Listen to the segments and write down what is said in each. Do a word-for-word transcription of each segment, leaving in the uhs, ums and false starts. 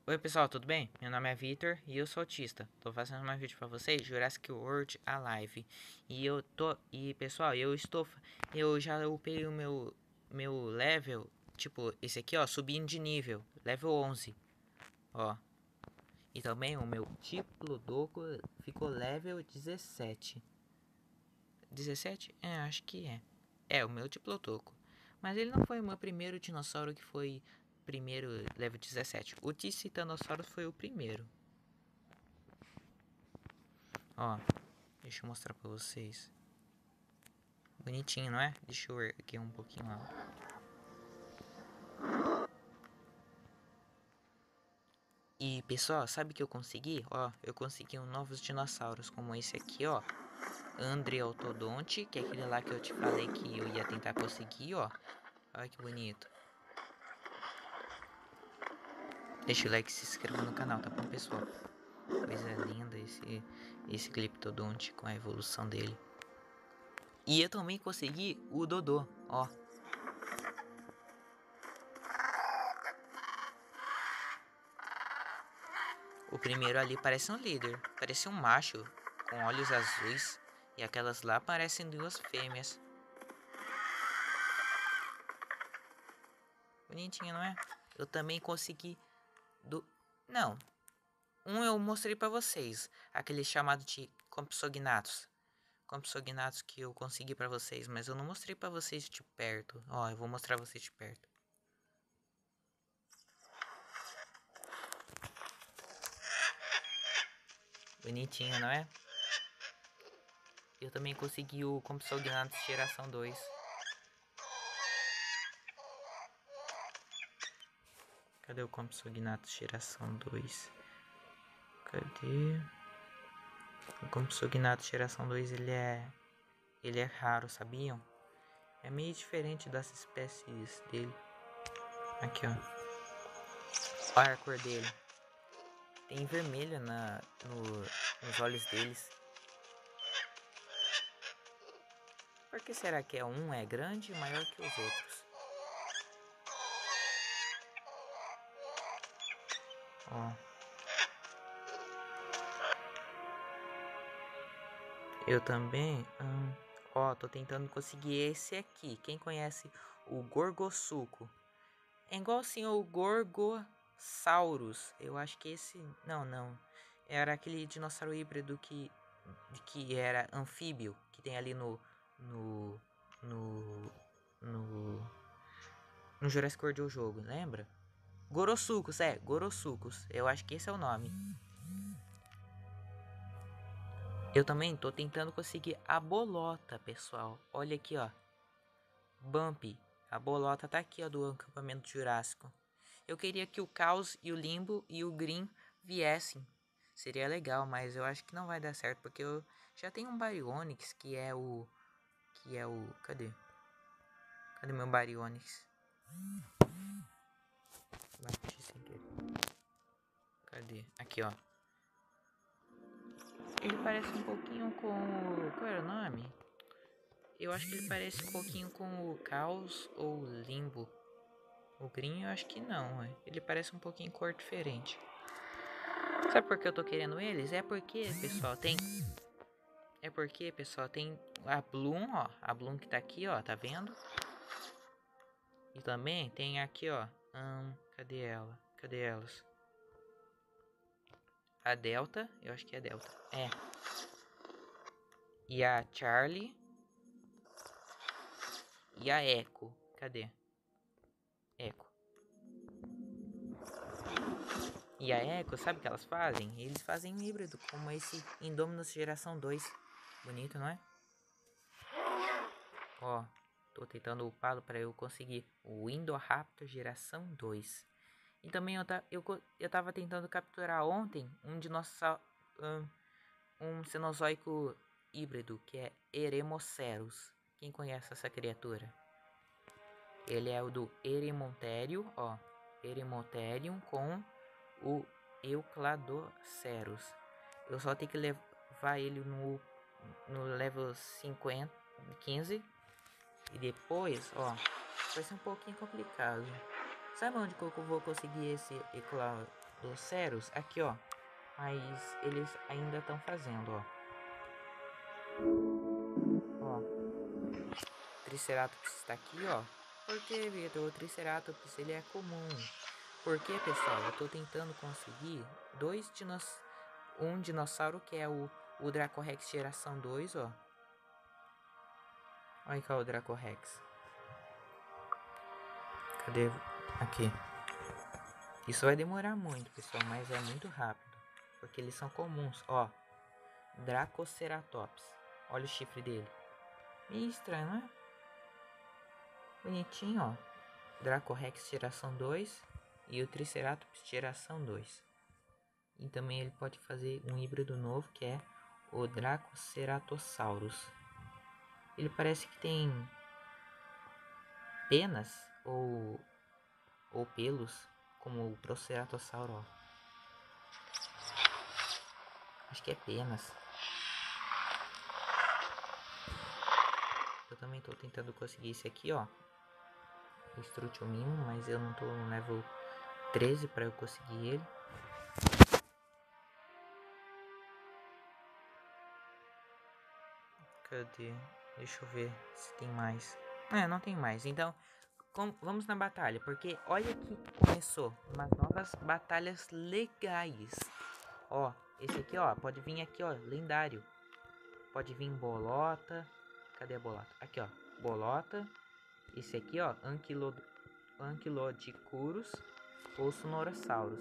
Oi pessoal, tudo bem? Meu nome é Vitor e eu sou autista. Tô fazendo mais vídeo pra vocês, Jurassic World Alive. E eu tô, e pessoal, eu estou, eu já upei o meu meu level, tipo, esse aqui, ó, subindo de nível, level onze. Ó. E também o meu Diplodocus ficou level dezessete. dezessete? É, acho que é. É, o meu Diplodocus. Mas ele não foi o meu primeiro dinossauro que foi primeiro level dezessete. O Titanossauros foi o primeiro. Ó, deixa eu mostrar pra vocês. Bonitinho, não é? Deixa eu ver aqui um pouquinho, ó. E pessoal, sabe o que eu consegui? Ó, eu consegui um novos dinossauros, como esse aqui, ó. Andreotodonte, que é aquele lá que eu te falei que eu ia tentar conseguir, ó. Olha que bonito. Deixa o like e se inscreva no canal, tá bom, pessoal? Coisa linda esse, esse Glyptodonte com a evolução dele. E eu também consegui o Dodô, ó. O primeiro ali parece um líder, parece um macho com olhos azuis. E aquelas lá parecem duas fêmeas. Bonitinho, não é? Eu também consegui do... Não. Um eu mostrei pra vocês. Aquele chamado de Compsognathus. Compsognathus que eu consegui pra vocês. Mas eu não mostrei pra vocês de perto. Ó, eu vou mostrar vocês de perto. Bonitinho, não é? Eu também consegui o Compsognathus geração dois. Cadê o Compsognathus geração dois? Cadê? O Compsognathus geração dois, ele é... Ele é raro, sabiam? É meio diferente das espécies dele. Aqui, ó. Olha a cor dele. Tem vermelho na, no, nos olhos deles. Por que será que é um é grande e maior que os outros? Ó. Eu também... Hum, ó, tô tentando conseguir esse aqui. Quem conhece o Gorgossuco? É igual assim o Gorgosaurus. Eu acho que esse... Não, não. Era aquele dinossauro híbrido que... Que era anfíbio. Que tem ali no... No... No... No... No Jurassic World o jogo, lembra? Gorossucos, é. Gorossucos. Eu acho que esse é o nome. Eu também tô tentando conseguir a bolota, pessoal. Olha aqui, ó. Bumpy. A bolota tá aqui, ó, do acampamento jurássico. Eu queria que o Caos e o Limbo e o Green viessem. Seria legal, mas eu acho que não vai dar certo, porque eu já tenho um Baryonyx, que é o... Que é o... Cadê? Cadê meu Baryonyx? Bati sem querer. Cadê? Aqui, ó. Ele parece um pouquinho com o... Qual era o nome? Eu acho que ele parece um pouquinho com o Caos ou o Limbo. O Green eu acho que não, ué. Ele parece um pouquinho cor diferente. Sabe por que eu tô querendo eles? É porque, pessoal, tem... É porque, pessoal, tem a Bloom, ó. A Bloom que tá aqui, ó. Tá vendo? E também tem aqui, ó. Hum, cadê ela? Cadê elas? A Delta. Eu acho que é a Delta. É. E a Charlie. E a Echo. Cadê? Echo. E a Echo, sabe o que elas fazem? Eles fazem um híbrido, como esse Indominus geração dois. Bonito, não é? Ó, tô tentando upá-lo para eu conseguir o Indoraptor geração dois. E também eu, ta, eu, eu tava tentando capturar ontem um dinossauro, um, um cenozoico híbrido, que é Eremoceros. Quem conhece essa criatura? Ele é o do Eremontério, ó. Eremonterium com o Eucladocerus. Eu só tenho que levar ele no, no level cinquenta, quinze. E depois, ó, vai ser um pouquinho complicado. Sabe onde que eu vou conseguir esse Ecla, dos Ceros aqui, ó. Mas eles ainda estão fazendo, ó. Ó. Triceratops está aqui, ó. Por que, Vitor? O Triceratops, ele é comum. Porque, pessoal, eu tô tentando conseguir dois dinossauros. Um dinossauro que é o, o Dracorex geração dois, ó. Olha cá o Dracorex. Cadê? Aqui. Isso vai demorar muito, pessoal, mas é muito rápido. Porque eles são comuns, ó. Dracoceratops. Olha o chifre dele. Meio estranho, não é? Bonitinho, ó. Dracorex geração dois e o Triceratops geração dois. E também ele pode fazer um híbrido novo que é o Dracoceratosaurus. Ele parece que tem penas ou, ou pelos, como o Proceratossauro, ó. Acho que é penas. Eu também estou tentando conseguir esse aqui, ó. O Strutiomimo, mas eu não tô no level treze para eu conseguir ele. Cadê? Deixa eu ver se tem mais. É, não tem mais. Então, com, vamos na batalha. Porque olha que começou umas novas batalhas legais. Ó, esse aqui, ó. Pode vir aqui, ó. Lendário. Pode vir bolota. Cadê a bolota? Aqui, ó. Bolota. Esse aqui, ó. Anquilod... Anquilodicurus. Ou Sonorasaurus.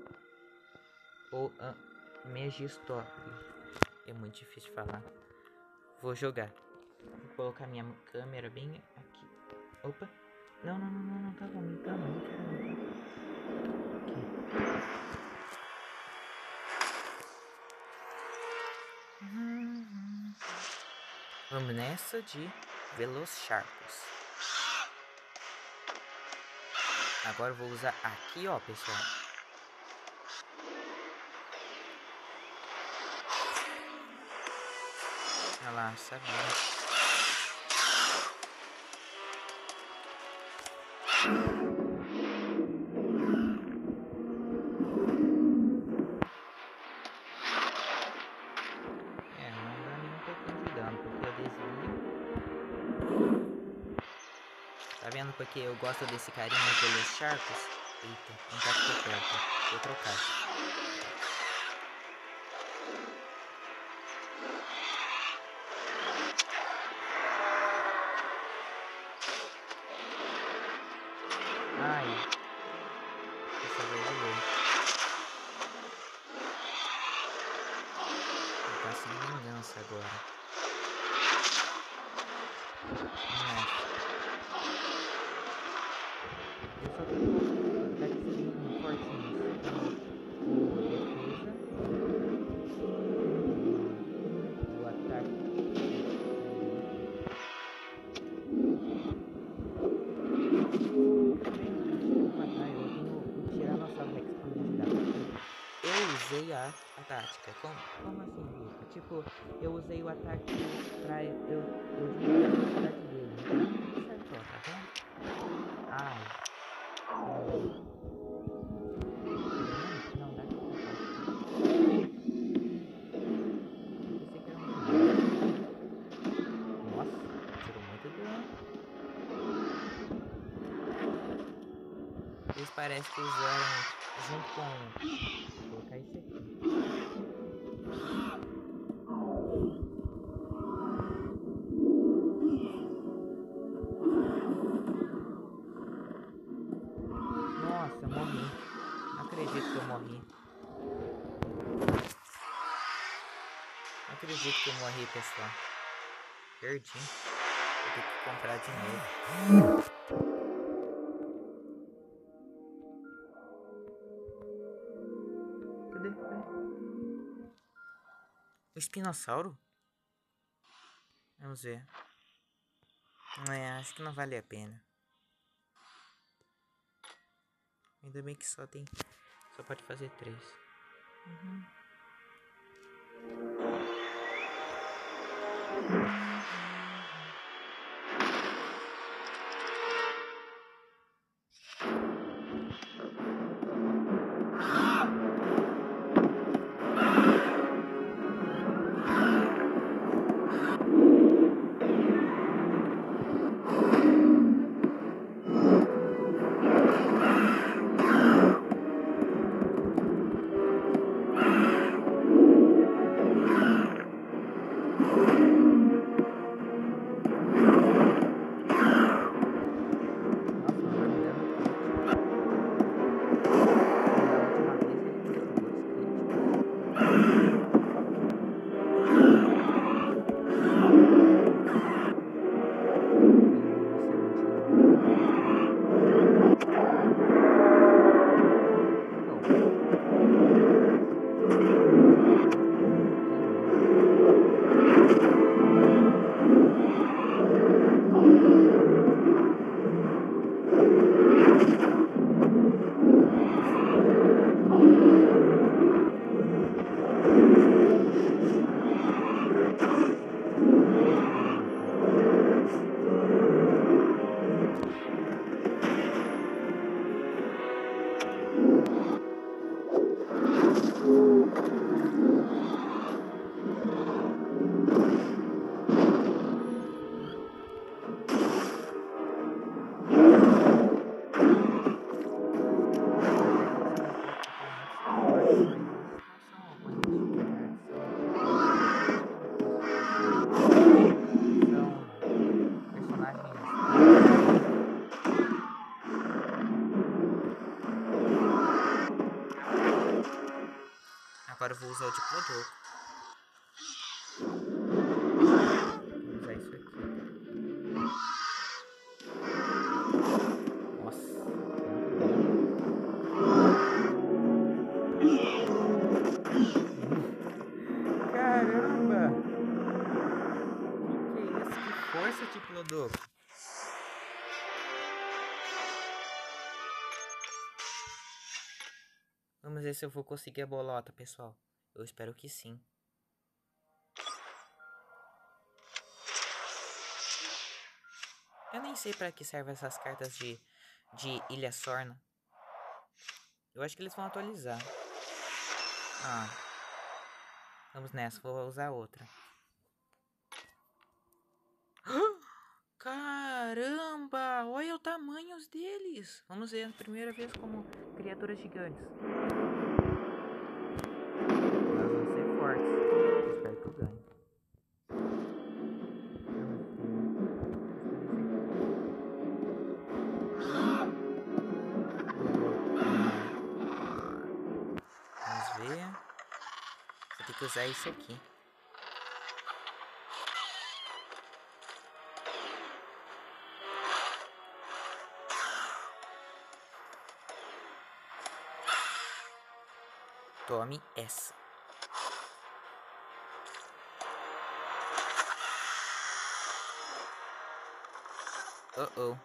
Ou an... Megistório. É muito difícil de falar. Vou jogar. Vou colocar minha câmera bem aqui. Opa. Não, não, não, não, não tá vomitando. Não quero vomitar. Aqui. Vamos nessa de Velociraptors. Agora eu vou usar aqui, ó, pessoal. Olha lá, sabia. Tá vendo porque eu gosto desse carinha pelos Sharks? Eita, não tá aqui perto. Vou trocar. Ai. Essa vez eu vou. Ele tá sem vingança agora. Nossa. Eu só tenho daqueles fortinhos. O defesa. O ataque. Vou matar, eu tenho o Tiranossauro Rex pra me ajudar. Eu usei a, a tática. Como, como assim, Vitor? Tipo, eu usei o ataque pra eu, eu, eu diminuir a velocidade dele. Então, certo, ó, tá vendo? Ai. Não, dá aqui. Nossa, tirou muito dano. Eles parecem que usaram junto com... Vou colocar esse aqui. Nossa, eu morri. Não acredito que eu morri. Não acredito que eu morri, pessoal. Perdi. Vou ter que comprar de novo. Cadê? O espinossauro? Vamos ver. É, acho que não vale a pena. Ainda bem que só tem... Só pode fazer três. Uhum. Agora eu vou usar o Diplodocus. Vou usar isso aqui. Nossa. Caramba! Que que é isso? Que força, Diplodocus! Vamos ver se eu vou conseguir a bolota, pessoal. Eu espero que sim. Eu nem sei pra que servem essas cartas de, de Ilha Sorna. Eu acho que eles vão atualizar. Ah. Vamos nessa, vou usar outra. Caramba! Olha o tamanho deles! Vamos ver a primeira vez como criaturas gigantes. Elas vão ser fortes. Espero que eu ganhe. Vamos ver. Vou ter que usar isso aqui. Tome essa. Oh oh.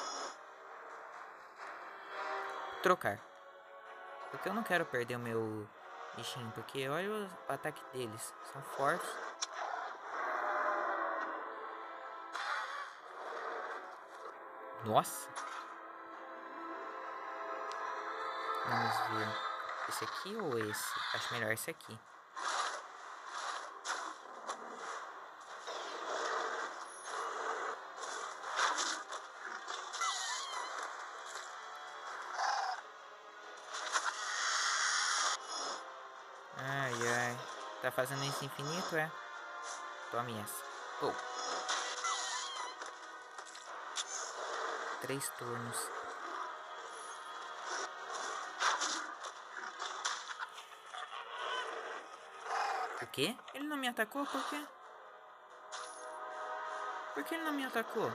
Trocar. Porque eu não quero perder o meu bichinho. Porque olha o ataque deles. São fortes. Nossa. Vamos ver. Esse aqui ou esse? Acho melhor esse aqui. Ai, ai. Tá fazendo isso infinito, é? Tome essa. Oh. Três turnos. O quê? Ele não me atacou? Por quê? Por que ele não me atacou?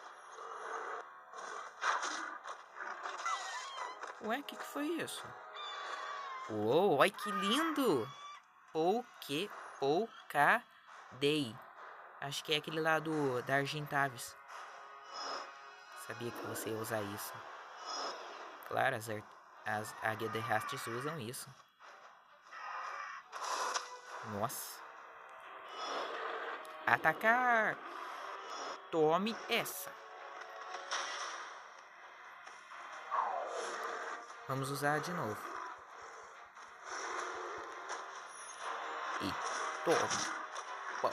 Ué, o que, que foi isso? Uou, olha que lindo! Poké, Pokadei. Acho que é aquele lá do, da Argentavis. Sabia que você ia usar isso. Claro, as, as águias de Rastes usam isso. Nossa. Atacar. Tome essa. Vamos usar de novo. E tome. Uau.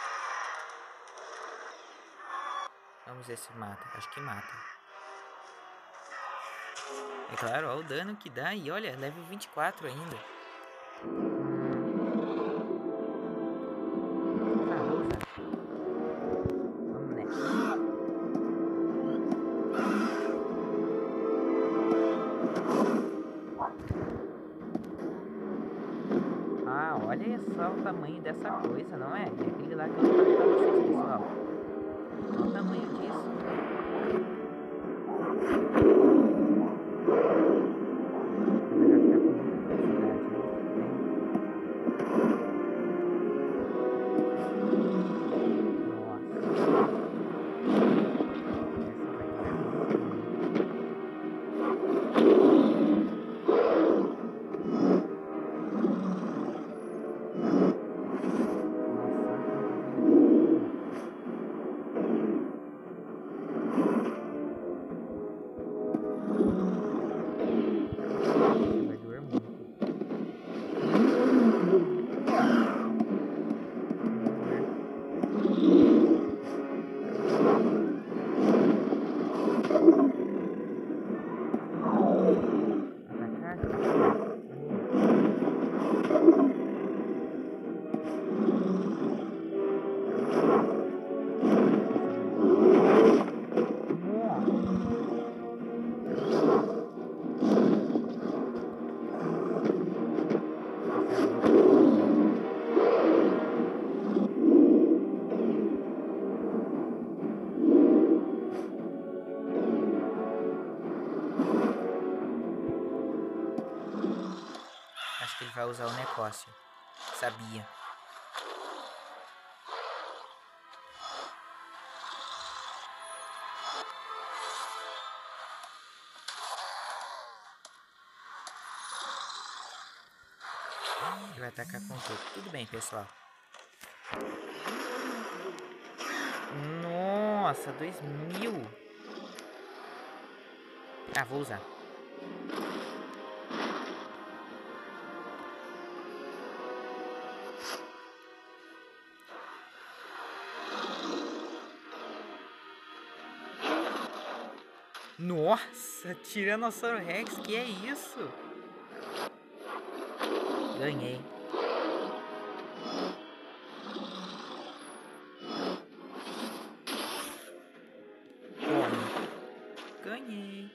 Vamos ver se mata. Acho que mata. É claro, olha o dano que dá. E olha, level vinte e quatro ainda. Ah, vou usar. Vamos nessa. olha só o tamanho dessa coisa, não é? É aquele lá que eu falei pra vocês, pessoal. Olha o tamanho disso. Acho que ele vai usar o negócio. Sabia. Ele vai atacar com tudo. Tudo bem, pessoal. Nossa, dois mil. Ah, vou usar. Nossa, Tiranossauro Rex, que é isso? Ganhei. Toma. Ganhei.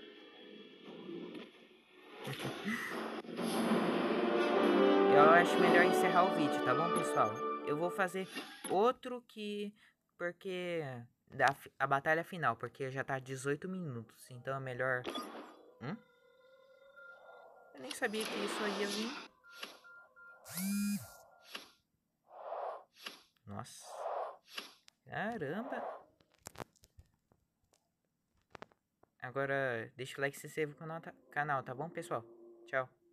Eu acho melhor encerrar o vídeo, tá bom, pessoal? Eu vou fazer outro que... Porque... Da, a batalha final, porque já tá dezoito minutos. Então é melhor... Hum? Eu nem sabia que isso aí ia vir. Nossa. Caramba. Agora, deixa o like e se inscreva no canal, tá bom, pessoal? Tchau.